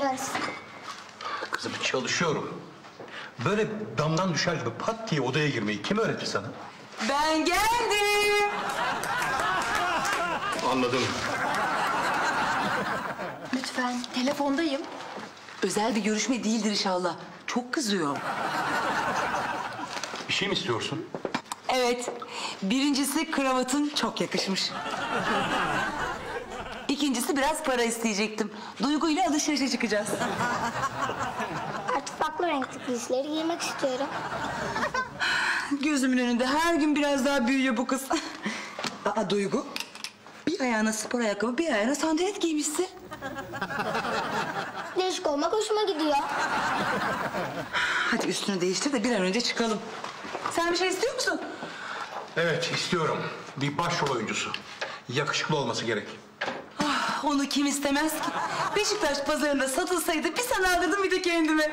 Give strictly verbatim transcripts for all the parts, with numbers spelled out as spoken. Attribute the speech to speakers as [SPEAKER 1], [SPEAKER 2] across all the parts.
[SPEAKER 1] ders.
[SPEAKER 2] Kızım çalışıyorum. Böyle damdan düşer gibi pat diye odaya girmeyi kim öğretti sana?
[SPEAKER 3] Ben geldim.
[SPEAKER 2] Anladım.
[SPEAKER 1] Lütfen, telefondayım.
[SPEAKER 3] Özel bir görüşme değildir inşallah. Çok kızıyor.
[SPEAKER 2] Bir şey mi istiyorsun?
[SPEAKER 3] Evet. Birincisi kravatın çok yakışmış. İkincisi biraz para isteyecektim. Duygu ile alışverişe çıkacağız.
[SPEAKER 1] Artık farklı renkli giysileri giymek istiyorum.
[SPEAKER 3] Gözümün önünde her gün biraz daha büyüyor bu kız. Aa Duygu, bir ayağına spor ayakkabı, bir ayağına sandalet giymişsin.
[SPEAKER 1] Değişik olmak hoşuma gidiyor.
[SPEAKER 3] Hadi üstünü değiştir de bir an önce çıkalım. Sen bir şey istiyor musun?
[SPEAKER 2] Evet istiyorum. Bir başrol oyuncusu. Yakışıklı olması gerek.
[SPEAKER 3] Ah, onu kim istemez ki? Beşiktaş pazarında satılsaydı bir sana alırdım bir de kendime.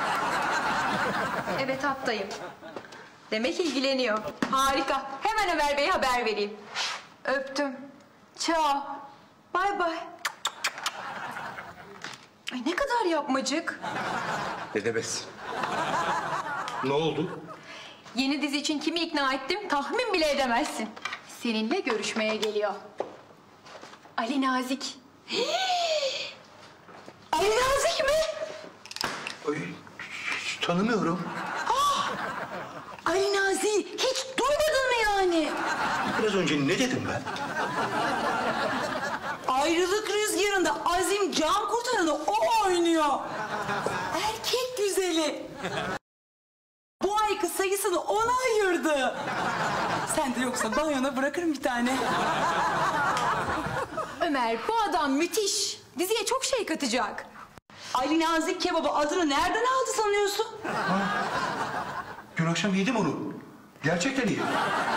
[SPEAKER 4] Evet hattayım. Demek ilgileniyor. Harika. Hemen Ömer Bey'e haber vereyim. Öptüm. Ciao. Bay bay. Ay ne kadar yapmacık.
[SPEAKER 2] Ne demezsin? Ne oldu?
[SPEAKER 4] Yeni dizi için kimi ikna ettim tahmin bile edemezsin. Seninle görüşmeye geliyor. Ali Nazik.
[SPEAKER 3] Ali Nazik mi?
[SPEAKER 2] Ay, hiç tanımıyorum.
[SPEAKER 3] Ali Nazik hiç duymadın mı yani?
[SPEAKER 2] Biraz önce ne dedim ben?
[SPEAKER 3] Ayrılık Rüzgarı'nda Azim Can Kurtaran'ı o oynuyor. Erkek güzeli. Bu ayki sayısını ona ayırdı. Sen de yoksa banyona bırakırım bir tane.
[SPEAKER 4] Ömer bu adam müthiş. Diziye çok şey katacak.
[SPEAKER 3] Ali Nazik kebabı adını nereden aldı sanıyorsun?
[SPEAKER 2] Dün akşam yedim onu. Gerçekten iyi.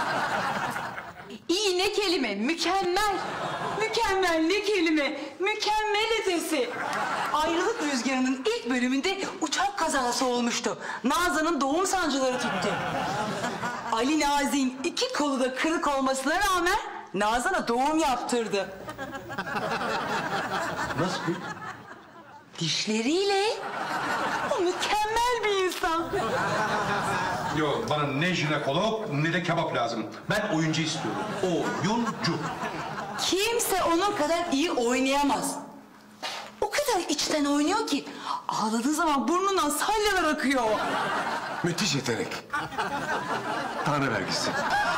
[SPEAKER 4] İyi ne kelime, mükemmel.
[SPEAKER 3] Mükemmel ne kelime, mükemmel ötesi. Ayrılık Rüzgarı'nın ilk bölümünde uçak kazası olmuştu. Nazan'ın doğum sancıları tuttu. Ali Nazik'in iki kolu da kırık olmasına rağmen Nazan'a doğum yaptırdı.
[SPEAKER 2] Nasıl?
[SPEAKER 3] Dişleriyle. O mükemmel bir insan.
[SPEAKER 2] Yok bana ne jinekolog ne de kebap lazım. Ben oyuncu istiyorum. Oyuncu.
[SPEAKER 3] Kimse onun kadar iyi oynayamaz. O kadar içten oynuyor ki ağladığı zaman burnundan salyalar akıyor.
[SPEAKER 5] Müthiş yetenek. Tanrı vergisi.